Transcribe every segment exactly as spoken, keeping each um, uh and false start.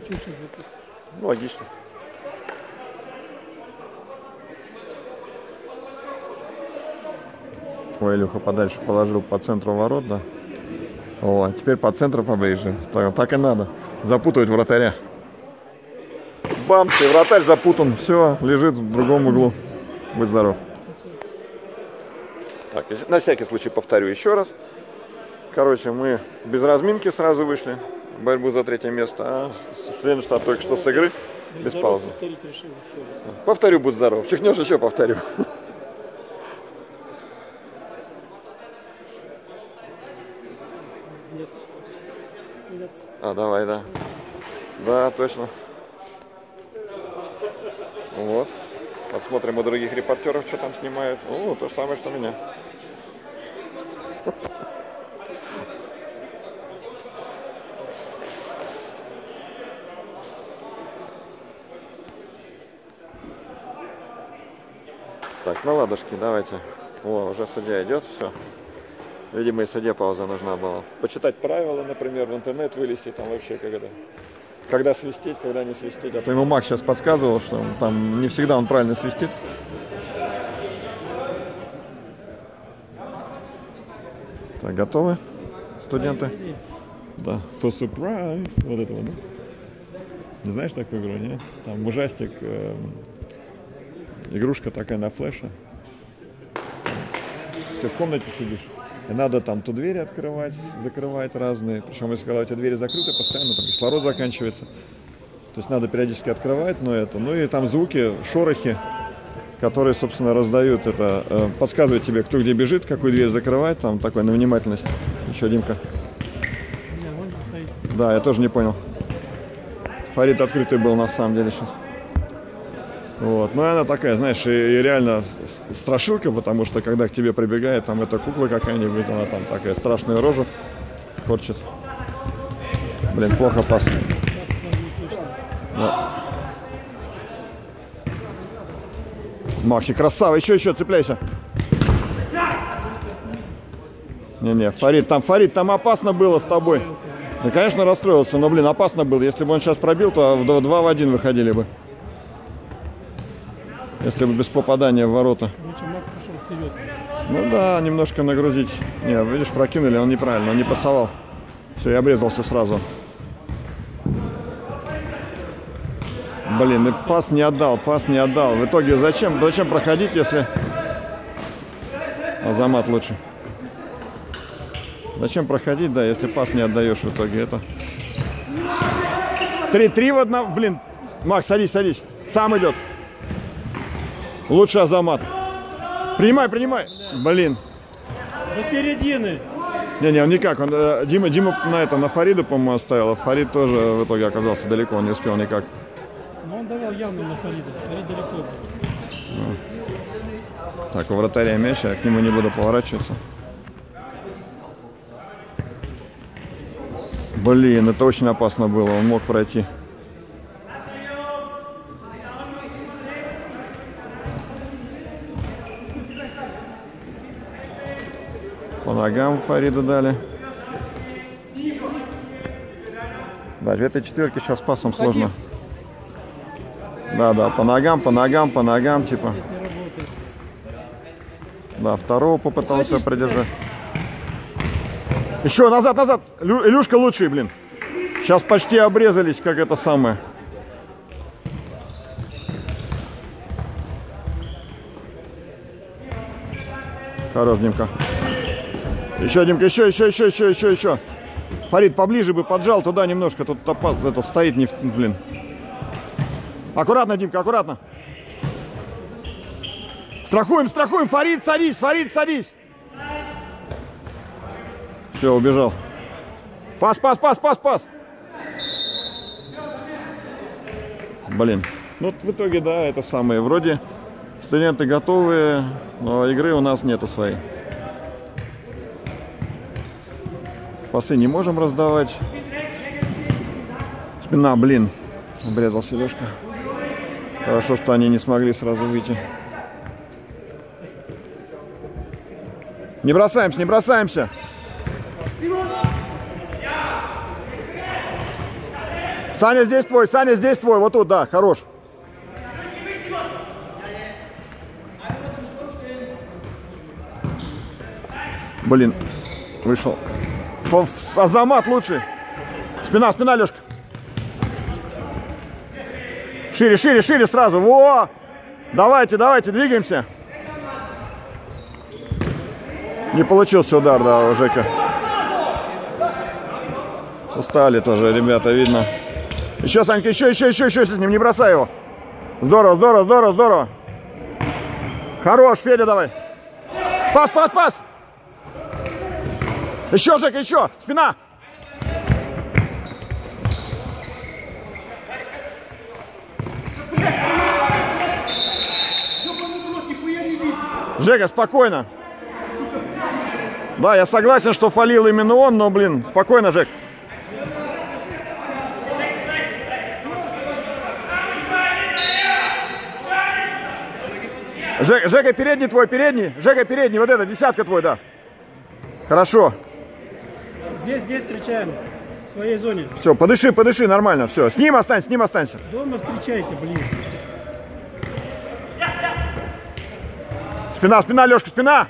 Логично. Ой, Илюха подальше положил по центру ворот, да? О, а теперь по центру поближе. Так, так и надо. Запутывать вратаря. Бам, и вратарь запутан. Все, лежит в другом углу. Будь здоров. Так, на всякий случай повторю еще раз. Короче, мы без разминки сразу вышли в борьбу за третье место. А Свенштадт только что с игры. Без паузы. Повторю, будь здоров. Чихнешь, еще повторю. Нет. Нет. А, давай, да. Да, точно. Вот. Посмотрим у других репортеров, что там снимают. О, то же самое, что меня. Так, ну ладушки, давайте. О, уже судья идет, все. Видимо, и судье пауза нужна была. Почитать правила, например, в интернет вылезти, там вообще когда. Когда свистеть, когда не свистеть. А то ему Макс сейчас подсказывал, что он, там не всегда он правильно свистит. Так, готовы, студенты? Да. For surprise. Вот этого, да? Не знаешь такую игру, нет? Там ужастик, э, игрушка такая на флеше. Ты в комнате сидишь. И надо там то двери открывать, закрывать разные. Причем, если когда у тебя двери закрыты, постоянно там кислород заканчивается. То есть надо периодически открывать, но это. Ну и там звуки, шорохи, которые, собственно, раздают это. Э, подсказывают тебе, кто где бежит, какую дверь закрывать. Там такой на внимательность. Еще, Димка. Да, я тоже не понял. Фарид открытый был на самом деле сейчас. Вот. Ну, она такая, знаешь, и, и реально страшилка, потому что, когда к тебе прибегает, там, эта кукла какая-нибудь, она там такая страшная рожа корчит. Блин, плохо пас. Да. Макси, красава, еще, еще, цепляйся. Не-не, Фарид, там, Фарид, там опасно было с тобой. Да, конечно, расстроился, но, блин, опасно было. Если бы он сейчас пробил, то в два в один выходили бы. Если бы без попадания в ворота. Ну да, немножко нагрузить. Не, видишь, прокинули, он неправильно, он не пасовал. Все, я обрезался сразу. Блин, и пас не отдал, пас не отдал. В итоге зачем, зачем проходить, если... Азамат лучше. Зачем проходить, да, если пас не отдаешь в итоге, это... три-три в одного, блин. Макс, садись, садись. Сам идет. Лучше Азамат. Принимай, принимай. Блин. До середины. Не-не, он никак. Он, э, Дима, Дима на это, на Фарида, по-моему, оставил. А Фарид тоже в итоге оказался далеко, он не успел никак. Но он давал явно на Фарида. Фарид далеко. Ну. Так, у вратаря мяч, я к нему не буду поворачиваться. Блин, это очень опасно было. Он мог пройти. По ногам Фарида дали. Да, в этой четверке сейчас пасом сложно. Да, да, по ногам, по ногам, по ногам, типа. Да, второго попытался придержать. Еще назад, назад. Илюшка лучший, блин. Сейчас почти обрезались, как это самое. Хорош, Димка. Еще, Димка, еще, еще, еще, еще, еще, еще. Фарид, поближе бы поджал туда немножко. Тут топаз, это стоит, не, блин. Аккуратно, Димка, аккуратно. Страхуем, страхуем. Фарид, садись, Фарид, садись. Все, убежал. Пас, пас, пас, пас, пас. Блин. Ну, в итоге, да, это самое. Вроде студенты готовы, но игры у нас нету своей. Пасы не можем раздавать. Спина, блин. Обрезался Лешка. Хорошо, что они не смогли сразу выйти. Не бросаемся, не бросаемся. Саня здесь твой, Саня здесь твой, вот тут, да, хорош. Блин, вышел. Ф Азамат лучший. Спина, спина, Лешка. Шире, шире, шире сразу. Во! Давайте, давайте, двигаемся. Не получился удар, да, у Жека. Устали тоже, ребята, видно. Еще, Санька, еще, еще, еще, еще с ним, не бросай его. Здорово, здорово, здорово, здорово. Хорош, Федя, давай. Пас, пас, пас. Еще, Жека, еще. Спина. Жека, спокойно. Да, я согласен, что фалил именно он, но, блин, спокойно, Жек. Жека, Жека, передний твой, передний. Жека, передний, вот это, десятка твой, да. Хорошо. Здесь, здесь встречаем. В своей зоне. Все, подыши, подыши, нормально, все. С ним останься, с ним останься. Дома встречайте, блин. Спина, спина, Лешка, спина.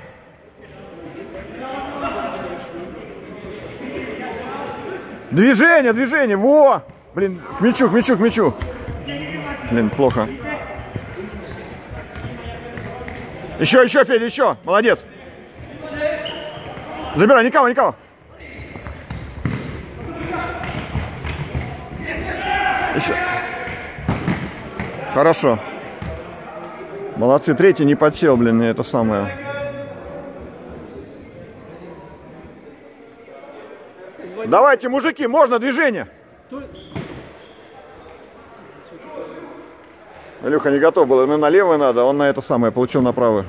Движение, движение, во! Блин, к мячу, к мячу, к мячу. Блин, плохо. Еще, еще, Федя, еще. Молодец. Забирай, никого, никого. Еще. Хорошо. Молодцы, третий не подсел, блин, это самое. Давайте, мужики, можно движение. Илюха не готов был, ему на левое надо, он на это самое получил на правое.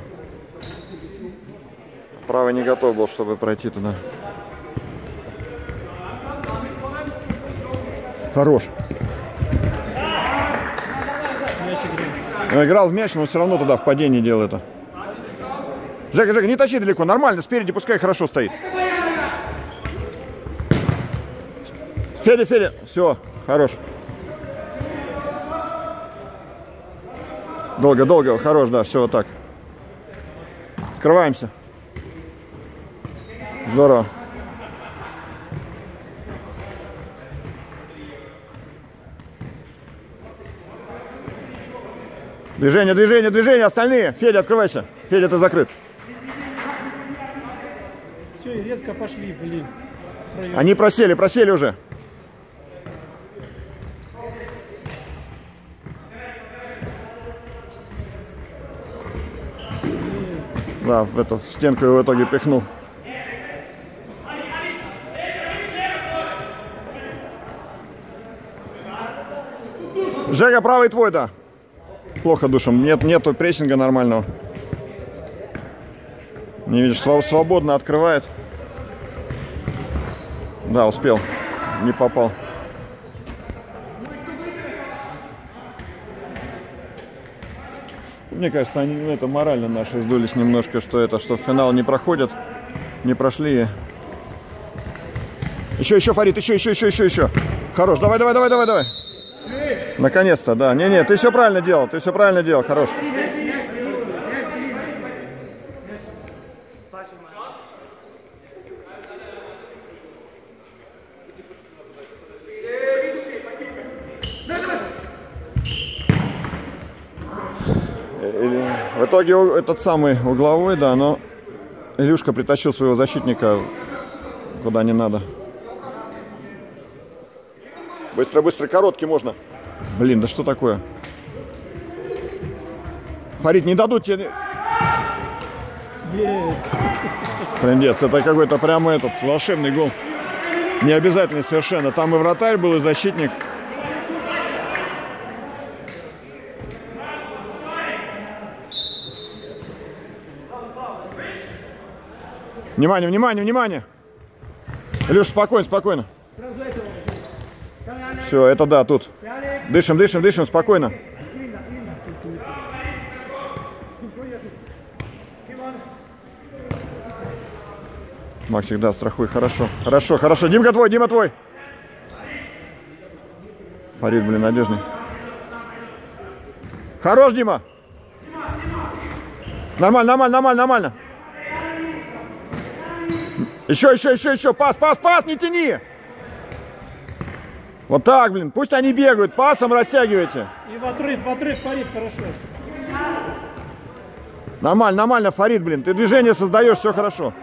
Правый не готов был, чтобы пройти туда. Хорош. Он играл в мяч, но все равно туда в падении делал это. Жека, Жека, не тащи далеко, нормально, спереди пускай хорошо стоит. Федя, Федя, все, хорош. Долго, долго, хорош, да, все вот так. Открываемся. Здорово. Движение, движение, движение, остальные. Федя, открывайся. Федя, ты закрыт. Все, и резко пошли, блин. Проем. Они просели, просели уже. Да, в эту в стенку его в итоге пихнул. Жека, правый твой, да. Плохо душем. Нет, нету прессинга нормального. Не видишь, свободно открывает. Да, успел. Не попал. Мне кажется, они ну, это морально наши сдулись немножко, что это, что в финал не проходят, не прошли. Еще, еще, Фарид, еще, еще, еще, еще, еще. Хорош, давай, давай, давай, давай, давай. Наконец-то, да. Не-не, ты все правильно делал, ты все правильно делал, хорош. В итоге этот самый угловой, да, но Илюшка притащил своего защитника куда не надо. Быстро, быстро, короткий можно. Блин, да что такое? Фарид, не дадут тебе... Трындец, это какой-то прямо этот волшебный гол. Не обязательно совершенно. Там и вратарь был, и защитник. Внимание, внимание, внимание. Илюш, спокойно, спокойно. Все, это да, тут. Дышим, дышим, дышим, спокойно. Максик, да, страхуй, хорошо. Хорошо, хорошо. Димка твой, Дима твой. Фарид, блин, надежный. Хорош, Дима. Нормально, нормально, нормально, нормально. Еще, еще, еще, еще. Пас, пас, пас, не тяни. Вот так, блин. Пусть они бегают. Пасом растягивайте. И в отрыв, в отрыв, Фарид, хорошо. Нормально, нормально, Фарид, блин. Ты движение создаешь, все хорошо.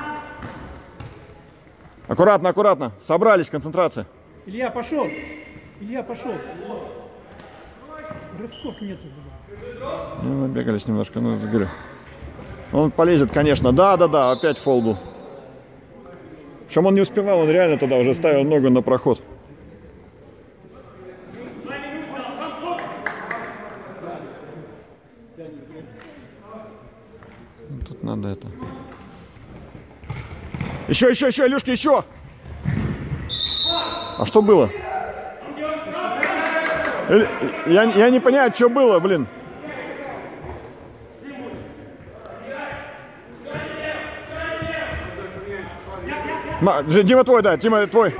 Аккуратно, аккуратно. Собрались, концентрация. Илья, пошел. Илья, пошел. Рывков нету. Ну, набегались немножко, ну, говорю. Он полезет, конечно. Да, да, да, опять фол был. Причем он не успевал, он реально тогда уже ставил ногу на проход. Тут надо это. Еще, еще, еще, Илюшка, еще! А что было? Я, я не понимаю, что было, блин. Дима твой, да, Дима твой.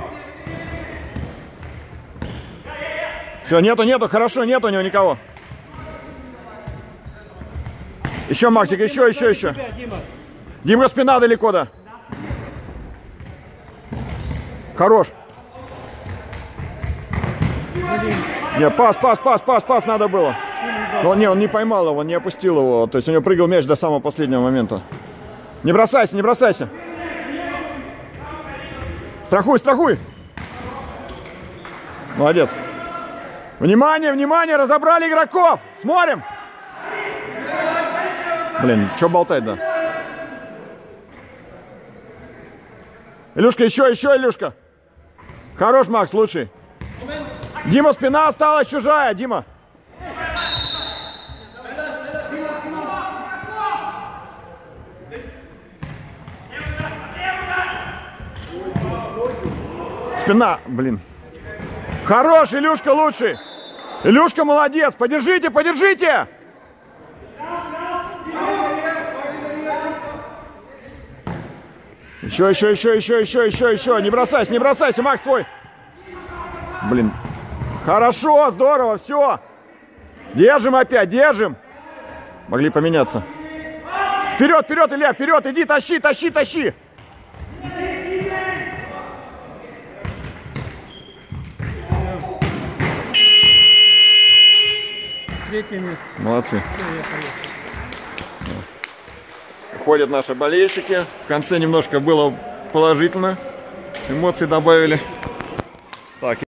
Все, нету, нету, хорошо, нету у него никого. Еще, Максик, еще, еще, еще. Дима, спина далеко, да. Хорош. Не, пас, пас, пас, пас, пас надо было. Но не, он не поймал его, он не опустил его. То есть у него прыгал мяч до самого последнего момента. Не бросайся, не бросайся. Страхуй, страхуй. Молодец. Внимание, внимание, разобрали игроков. Смотрим. Блин, что болтать, да? Илюшка, еще, еще, Илюшка. Хорош, Макс, лучший. Дима, спина осталась чужая, Дима. Спина, блин. Хорош, Илюшка, лучший. Илюшка, молодец. Подержите, подержите. Еще, еще, еще, еще, еще, еще, еще. Не бросайся, не бросайся, Макс, твой. Блин. Хорошо, здорово, все. Держим опять, держим. Могли поменяться. Вперед, вперед, Илья, вперед, иди, тащи, тащи, тащи. Третье место. Молодцы. Ходят наши болельщики. В конце немножко было положительно. Эмоции добавили. Так.